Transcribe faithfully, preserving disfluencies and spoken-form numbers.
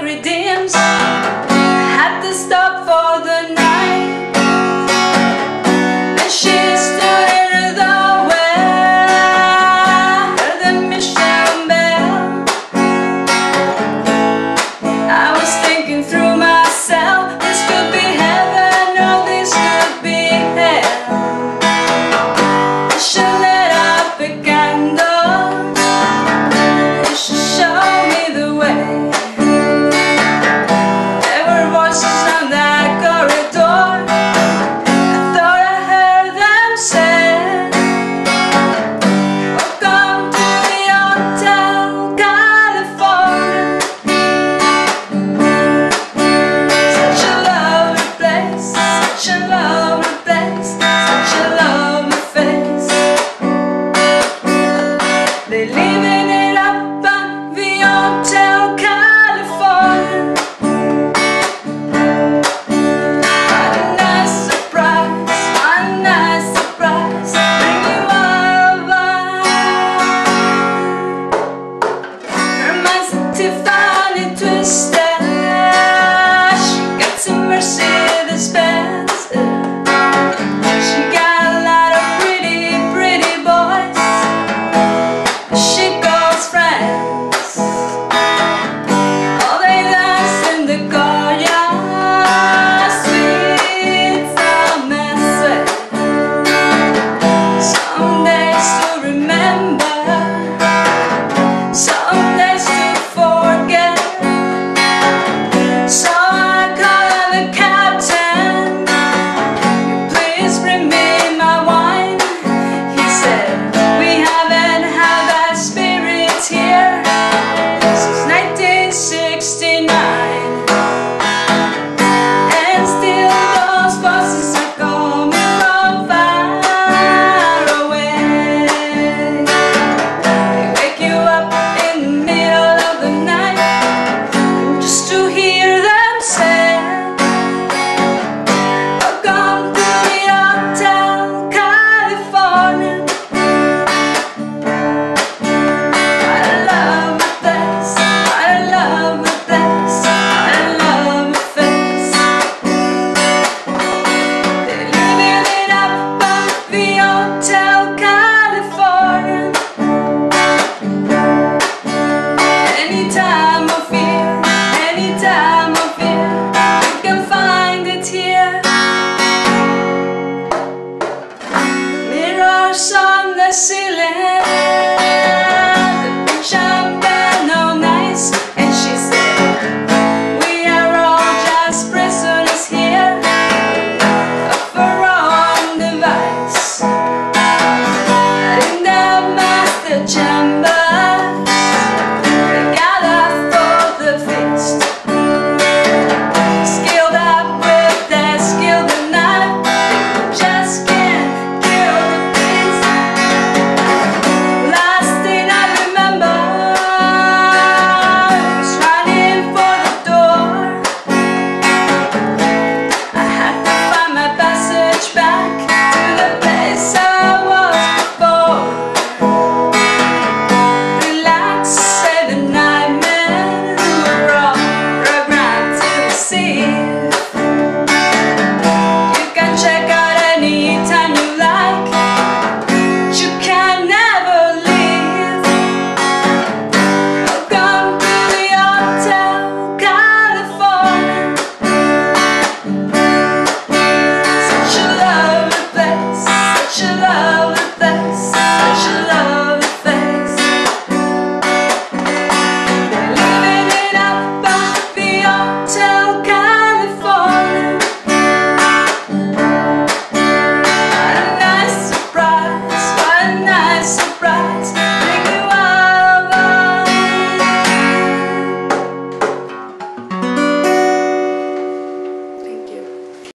like redeems. Had to stop for the night, and she stood in the doorway. Heard the mission bell. I was thinking through myself, this could be heaven or this could be hell. I should let up a candle, you should show me the way. There were voices on that corridor, I thought I heard them say, welcome to the Hotel California. Such a lovely place, such a lovely place, such a lovely face. They leave